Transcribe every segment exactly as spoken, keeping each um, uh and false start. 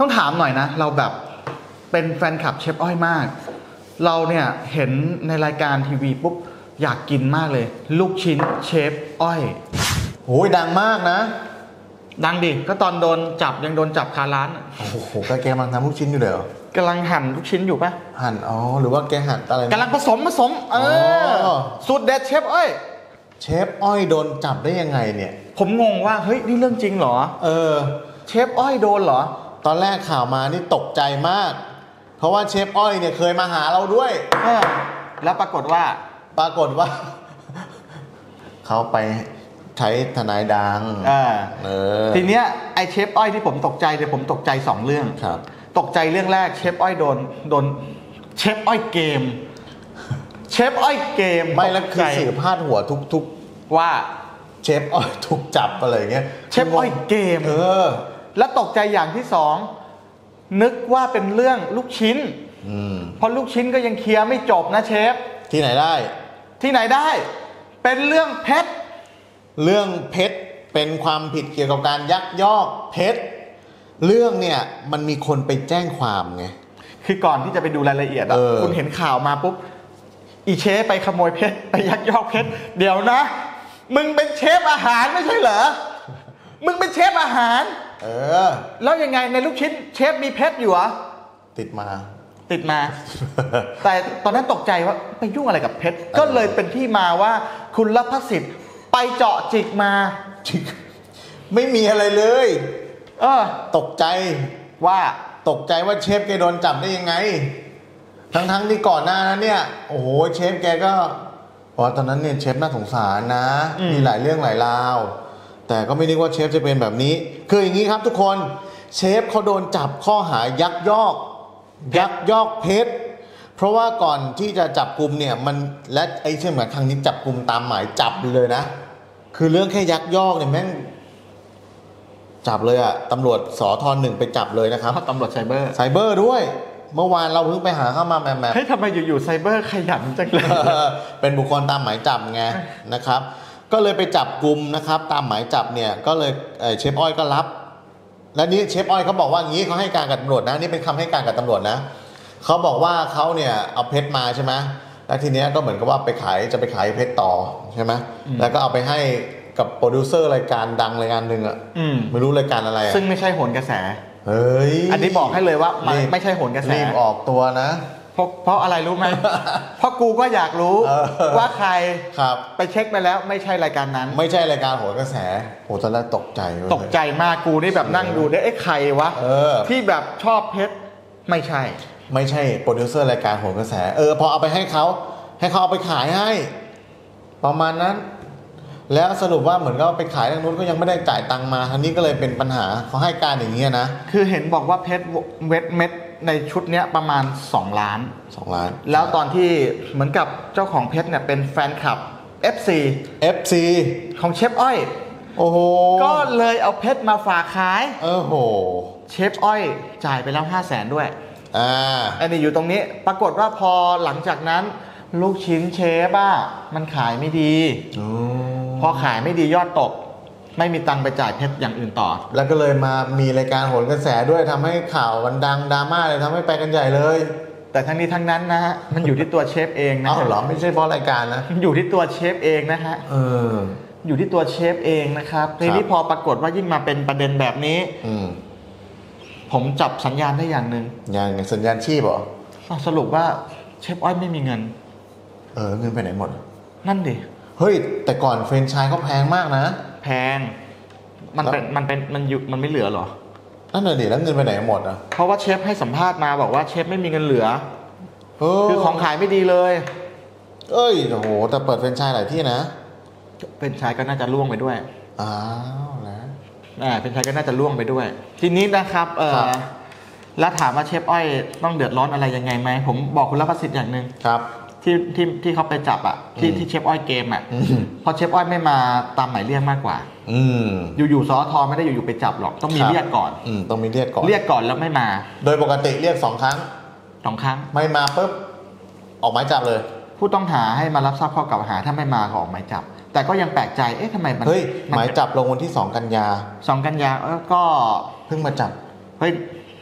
ต้องถามหน่อยนะเราแบบเป็นแฟนคลับเชฟอ้อยมากเราเนี่ยเห็นในรายการทีวีปุ๊บอยากกินมากเลยลูกชิ้นเชฟอ้อยโอ้ยดังมากนะดังดิก็ตอนโดนจับยังโดนจับคาร้านโอ้โหแกกำลังทำลูกชิ้นอยู่เดี๋ยวกำลังหั่นลูกชิ้นอยู่ปะหั่นอ๋อหรือว่าแกหั่นอะไรกำลังผสมผสมเออสูตรเด็ดเชฟอ้อยเชฟอ้อยโดนจับได้ยังไงเนี่ยผมงงว่าเฮ้ยนี่เรื่องจริงเหรอเออเชฟอ้อยโดนเหรอตอนแรกข่าวมานี่ตกใจมากเพราะว่าเชฟอ้อยเนี่ยเคยมาหาเราด้วยเออแล้วปรากฏว่าปรากฏว่าเขาไปใช้ทนายดังเออทีเนี้ยไอเชฟอ้อยที่ผมตกใจเนี่ยผมตกใจสองเรื่องครับตกใจเรื่องแรกเชฟอ้อยโดนโดนเชฟอ้อยเกมเชฟอ้อยเกมไม่แล้วคือสื่อพาดหัวทุกๆว่าเชฟอ้อยถูกจับอะไรเงี้ยเชฟอ้อยเกมเออแล้วตกใจอย่างที่สองนึกว่าเป็นเรื่องลูกชิ้นเพราะลูกชิ้นก็ยังเคลียร์ไม่จบนะเชฟที่ไหนได้ที่ไหนได้เป็นเรื่องเพชรเรื่องเพชรเป็นความผิดเกี่ยวกับการยักยอกเพชรเรื่องเนี่ยมันมีคนไปแจ้งความไงคือก่อนที่จะไปดูรายละเอียดอ่ะคุณเห็นข่าวมาปุ๊บอีเชฟไปขโมยเพชรไปยักยอกเพชรเดี๋ยวนะมึงเป็นเชฟอาหารไม่ใช่เหรอมึงเป็นเชฟอาหารเออแล้วยังไงในลูกชิ้นเชฟมีเพชรอยู่เหรอติดมาติดมา แต่ตอนนั้นตกใจว่าไปยุ่งอะไรกับเพชรก็เลยเป็นที่มาว่าคุณรัฐสิทธิ์ไปเจาะจิกมาจิกไม่มีอะไรเลยเออตกใจว่าตกใจว่าเชฟแกโดนจับได้ยังไงทั้งๆที่ก่อนหน้านั้นเนี่ยโอ้โหเชฟแกก็เพราะตอนนั้นเนี่ยเชฟน่าสงสารนะมีหลายเรื่องหลายราวแต่ก็ไม่นึกว่าเชฟจะเป็นแบบนี้คืออย่างนี้ครับทุกคนเชฟเขาโดนจับข้อหายักยอกยักยอกเพชรเพราะว่าก่อนที่จะจับกุมเนี่ยมันและไอ้เช่นเหมือนครั้งนี้จับกุมตามหมายจับเลยนะคือเรื่องแค่ยักยอกเนี่ยแม่งจับเลยอะตำรวจสทหนึ่งไปจับเลยนะครับตำรวจไซเบอร์ไซเบอร์ด้วยเมื่อวานเราเพิ่งไปหาเข้ามาแมมเฮ้ยทำไมอยู่ๆไซเบอร์ขยันจังเลยเป็นบุคคลตามหมายจับไงนะครับก็เลยไปจับกุมนะครับตามหมายจับเนี่ยก็เลยเชฟอ้อยก็รับและนี้เชฟอ้อยเขาบอกว่าอย่างนี้เขาให้การกับตำรวจนะนี่เป็นคำให้การกับตำรวจนะเขาบอกว่าเขาเนี่ยเอาเพชรมาใช่ไหมแล้วทีเนี้ยก็เหมือนกับว่าไปขายจะไปขายเพชรต่อใช่ไหมแล้วก็เอาไปให้กับโปรดิวเซอร์รายการดังรายการหนึ่งอ่ะไม่รู้รายการอะไรซึ่งไม่ใช่โหนกระแสเฮ้ยอันนี้บอกให้เลยว่ามันไม่ใช่โหนกระแสรีบออกตัวนะเพราะเพราะอะไรรู้ไหม เพราะกูก็อยากรู้ว่าใครไปเช็คไปแล้วไม่ใช่รายการนั้นไม่ใช่รายการโหนกระแสโหตอนแรกตกใจตกใจมากกูนี่แบบนั่งดูได้ไอ้ใครวะที่แบบชอบเพชรไม่ใช่ไม่ใช่โปรดิวเซอร์รายการโหนกระแสเออพอเอาไปให้เขาให้เขาเอาไปขายให้ประมาณนั้นแล้วสรุปว่าเหมือนก็ไปขายทางนู้นก็ยังไม่ได้จ่ายตังค์มาทางนี้ก็เลยเป็นปัญหาเขาให้การอย่างนี้นะคือเห็นบอกว่าเพชรเม็ดเม็ดในชุดนี้ประมาณสองล้านสองล้านแล้วตอนที่เหมือนกับเจ้าของเพชรเนี่ยเป็นแฟนคลับ เอฟ ซีเอฟ ซีของเชฟอ้อยโอ้โหก็เลยเอาเพชรมาฝากขายโอ้โหเชฟอ้อยจ่ายไปแล้วห้าแสนด้วยอ่าอันนี้อยู่ตรงนี้ปรากฏว่าพอหลังจากนั้นลูกชิ้นเชฟอ่ะมันขายไม่ดีพอขายไม่ดียอดตกไม่มีตังค์ไปจ่ายเพชรอย่างอื่นต่อแล้วก็เลยมามีรายการโหนกระแสด้วยทำให้ข่าวมันดังดราม่าเลยทำให้ไปกันใหญ่เลยแต่ทั้งนี้ทั้งนั้นนะฮะมันอยู่ที่ตัวเชฟเองนะอ้าวเหรอไม่ใช่เพราะรายการนะอยู่ที่ตัวเชฟเองนะฮะเอออยู่ที่ตัวเชฟเองนะครับทีนี้พอปรากฏว่ายิ่งมาเป็นประเด็นแบบนี้ผมจับสัญญาณได้อย่างหนึ่งอย่างสัญญาณชีพเหรอสรุปว่าเชฟอ้อยไม่มีเงินเออเงินไปไหนหมดนั่นดิเฮ้ยแต่ก่อนเฟรนไชส์เขาแพงมากนะแพงมันเป็นมันเป็นมันอยู่มันไม่เหลือหรอนั่นน่ะดิแล้วเงินไปไหนหมดอ่ะเพราะว่าเชฟให้สัมภาษณ์มาบอกว่าเชฟไม่มีเงินเหลือคือของขายไม่ดีเลยเอ้ยโอ้โหแต่เปิดเฟรนไชส์หลายที่นะเฟรนไชส์ก็น่าจะล่วงไปด้วยอ้าวนะอ่าเฟรนไชส์ก็น่าจะล่วงไปด้วยทีนี้นะครับเออแล้วถามว่าเชฟอ้อยต้องเดือดร้อนอะไรยังไงไหมผมบอกคุณรัฐสิทธิ์อย่างนึงครับที่ที่ที่เขาไปจับอ่ะที่ที่เชฟอ้อยเกมอ่ะพอเชฟอ้อยไม่มาตามหมายเรียกมากกว่าอยู่ๆสอทไม่ได้อยู่ๆไปจับหรอกต้องมีเรียกก่อนต้องมีเรียกก่อนเรียกก่อนแล้วไม่มาโดยปกติเรียกสองครั้งสองครั้งไม่มาปุ๊บออกหมายจับเลยผู้ต้องหาให้มารับทราบข้อกล่าวหาถ้าไม่มาก็ออกหมายจับแต่ก็ยังแปลกใจเอ๊ะทำไมมันเฮ้ยหมายจับลงวันที่สองกันยาสองกันยาก็เพิ่งมาจับเฮ้ย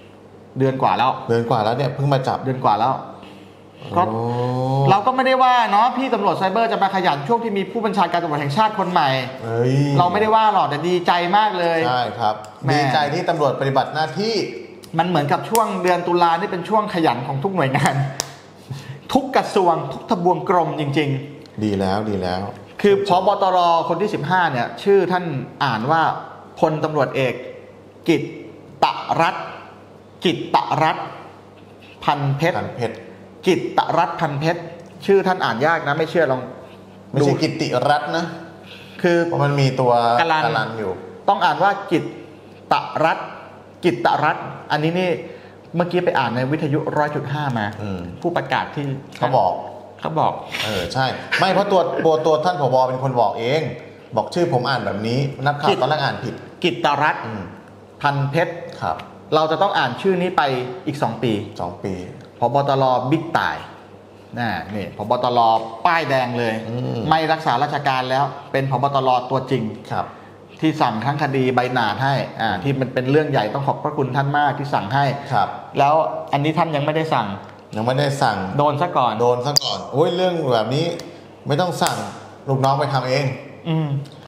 เดือนกว่าแล้วเดือนกว่าแล้วเนี่ยเพิ่งมาจับเดือนกว่าแล้วก็โอ้เราก็ไม่ได้ว่าเนาะพี่ตำรวจไซเบอร์จะมาขยันช่วงที่มีผู้บัญชาการตำรวจแห่งชาติคนใหม่เฮ้ยเราไม่ได้ว่าหรอกแต่ดีใจมากเลยใช่ครับแม่ดีใจที่ตำรวจปฏิบัติหน้าที่มันเหมือนกับช่วงเดือนตุลานี่เป็นช่วงขยันของทุกหน่วยงาน ทุกกระทรวงทุกทบวงกรมจริงดีแล้วดีแล้วๆ คือพบตรคนที่สิบห้าเนี่ยชื่อท่านอ่านว่าพลตำรวจเอกกิตตรัตน์กิตตรัตน์พันเพชรพันเพชรกิตตรัตน์พันเพชรชื่อท่านอ่านยากนะไม่เชื่อลองไม่ดูใช่กิตติรัตน์นะคือเพราะมันมีตัวกลันลันอยู่ต้องอ่านว่ากิตตรัตน์กิตตรัตน์อันนี้นี่เมื่อกี้ไปอ่านในวิทยุร้อยจุดห้ามาอืมผู้ประกาศที่เขาบอกเขาบอกเออใช่ ไม่เพราะตัวตัวตัวท่านผบเป็นคนบอกเอง บอกชื่อผมอ่านแบบนี้นักข่าวตอนแรกอ่านผิดกิตตรัตน์อืมพันเพชรครับเราจะต้องอ่านชื่อนี้ไปอีกสองปีสองปีพบตรบิ๊กต่ายน่นี่พบตรป้ายแดงเลยอืมไม่รักษาราชการแล้วเป็นพบตรตัวจริงครับที่สั่งทั้งคดีใบหนาดให้อ่าที่มันเป็นเรื่องใหญ่ต้องขอบพระคุณท่านมากที่สั่งให้ครับแล้วอันนี้ท่านยังไม่ได้สั่งยังไม่ได้สั่งโดนซะก่อนโดนซะก่อนโอ้ยเรื่องแบบนี้ไม่ต้องสั่งลูกน้องไปทำเองอืม